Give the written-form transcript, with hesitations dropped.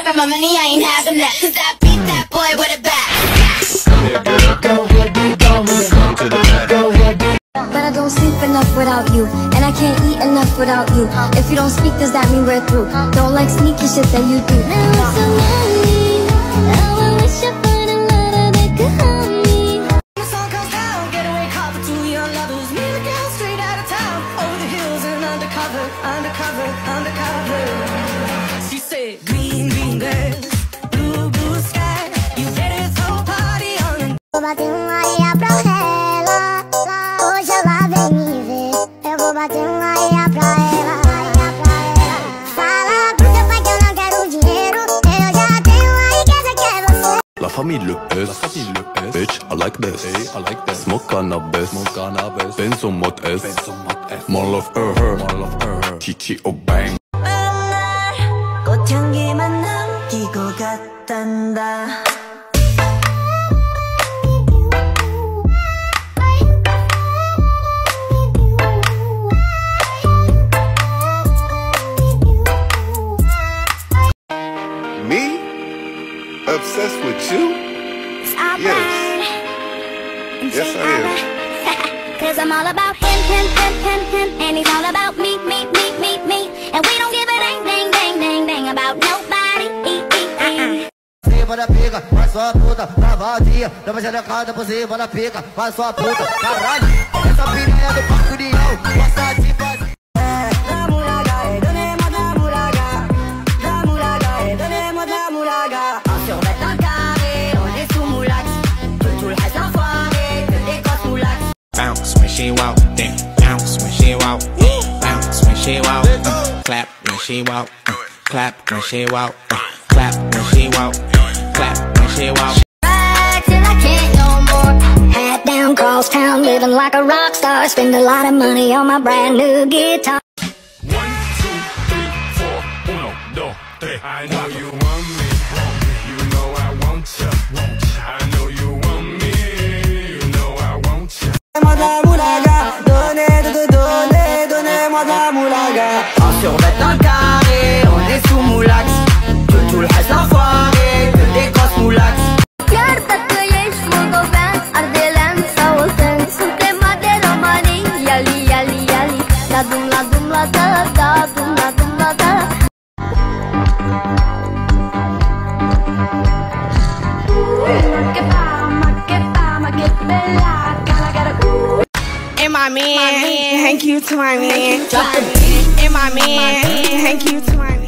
that for my money, I ain't having that. Cause I beat that boy with a bat. Go ahead, be gone with it. Go ahead, be. But I don't sleep enough without you, and I can't eat enough without you. If you don't speak, does that mean we're through? Don't like sneaky shit that you do. Now it's so lonely, how I wish upon a love that could hold me. The sun comes down, getaway car for two young lovers. Me and the girl straight out of town, over the hills and undercover, undercover, undercover. She said, green, green grass, blue, blue sky. You better throw a party on. Vou bater areia pra ela, hoje ela vem me ver. Eu vou bater areia pra ela, Fala pro teu pai que eu não quero dinheiro, eu já tenho a riqueza que é você. La famille le S, bitch, I like this, smoke cannabis, Benz on mode S, more love her, TT or bang. 꽃향기만 남기고 갔단다. Me? Obsessed with you? Yes. Yes, I am. Cause I'm all about him, and he's all about me. And we don't give a dang about nobody. Cima da pica, faz sua puta, tá vazia. Dá uma xerecada por cima da pica, faz sua puta, caralho. Essa piranha do Parque União, gosta de fazer. Sur mettre un carré, on est sous moulax. Tout le reste enfoiré, que des grosses moulax. Bounce when she walk, then bounce when she walk, bounce when she walk, clap when she walk, clap when she walk, clap when she walk, clap when she walk. Ride till I can't no more. Hat down, cross town, living like a rock star. Spend a lot of money on my brand new guitar. 1, 2, 3, 4, 1, 2, 3. I know you want me. You know I want you. I know you want me. You know I want you. Donnez-moi de la moulaga. En survêt un carré, on est sous moulax. Tout le reste enfoiré, que des grosses moulax. Iartă că ești moldovean, ardelean sau olten. Suntem aderomanii, yali. La dum la da, dum la da. And my man, thank you to my man. And my man, thank you to my man.